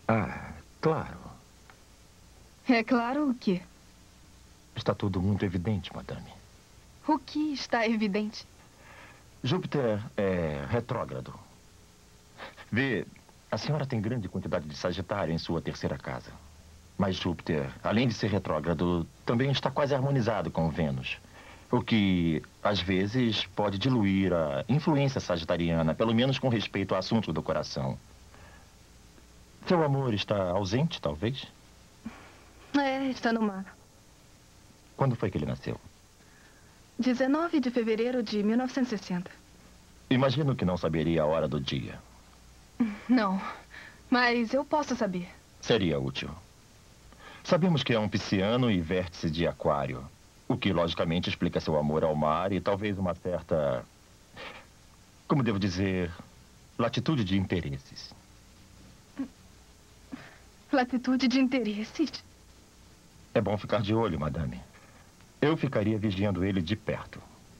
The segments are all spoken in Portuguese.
Ah, claro. É claro o quê? Está tudo muito evidente, madame. O que está evidente? Júpiter é retrógrado. Vê, a senhora tem grande quantidade de Sagitário em sua terceira casa. Mas Júpiter, além de ser retrógrado, também está quase harmonizado com Vênus. O que, às vezes, pode diluir a influência sagitariana, pelo menos com respeito a assuntos do coração. Seu amor está ausente, talvez? É, está no mar. Quando foi que ele nasceu? 19 de fevereiro de 1960. Imagino que não saberia a hora do dia. Não, mas eu posso saber. Seria útil. Sabemos que é um pisciano e vértice de aquário, o que logicamente explica seu amor ao mar e talvez uma certa, como devo dizer, latitude de interesses. Latitude de interesses? É bom ficar de olho, madame. Eu ficaria vigiando ele de perto.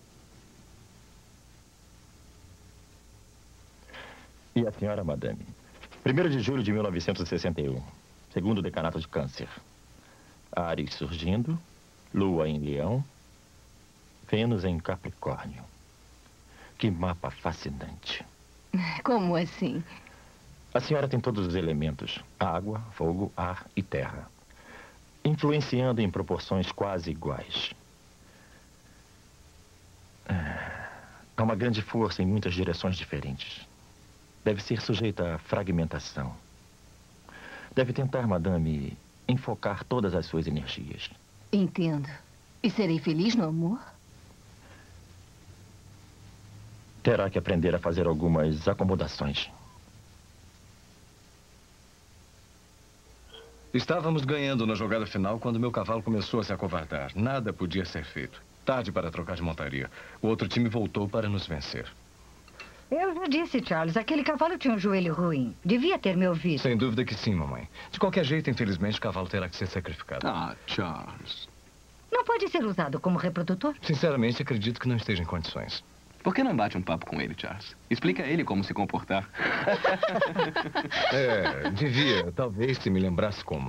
E a senhora, madame? 1º de julho de 1961. Segundo decanato de Câncer. Áries surgindo, Lua em Leão, Vênus em Capricórnio. Que mapa fascinante. Como assim? A senhora tem todos os elementos: água, fogo, ar e terra, influenciando em proporções quase iguais. Há uma grande força em muitas direções diferentes. Deve ser sujeita à fragmentação. Deve tentar, madame, enfocar todas as suas energias. Entendo. E serei feliz no amor? Terá que aprender a fazer algumas acomodações. Estávamos ganhando na jogada final quando meu cavalo começou a se acovardar. Nada podia ser feito. Tarde para trocar de montaria. O outro time voltou para nos vencer. Eu já disse, Charles, aquele cavalo tinha um joelho ruim. Devia ter me ouvido. Sem dúvida que sim, mamãe. De qualquer jeito, infelizmente, o cavalo terá que ser sacrificado. Ah, Charles. Não pode ser usado como reprodutor? Sinceramente, acredito que não esteja em condições. Por que não bate um papo com ele, Charles? Explica a ele como se comportar. Devia. Talvez se me lembrasse como.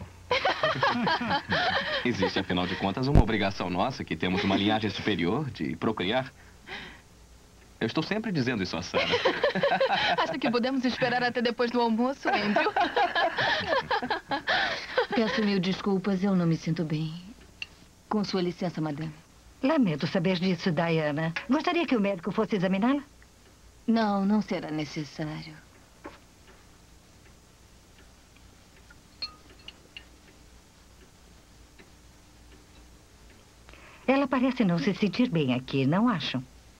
Existe, afinal de contas, uma obrigação nossa, que temos uma linhagem superior de procriar. Eu estou sempre dizendo isso a Sarah. Acho que podemos esperar até depois do almoço, Andrew. Peço mil desculpas, eu não me sinto bem. Com sua licença, madame. Lamento saber disso, Diana. Gostaria que o médico fosse examiná-la? Não, não será necessário. Ela parece não se sentir bem aqui, não acham?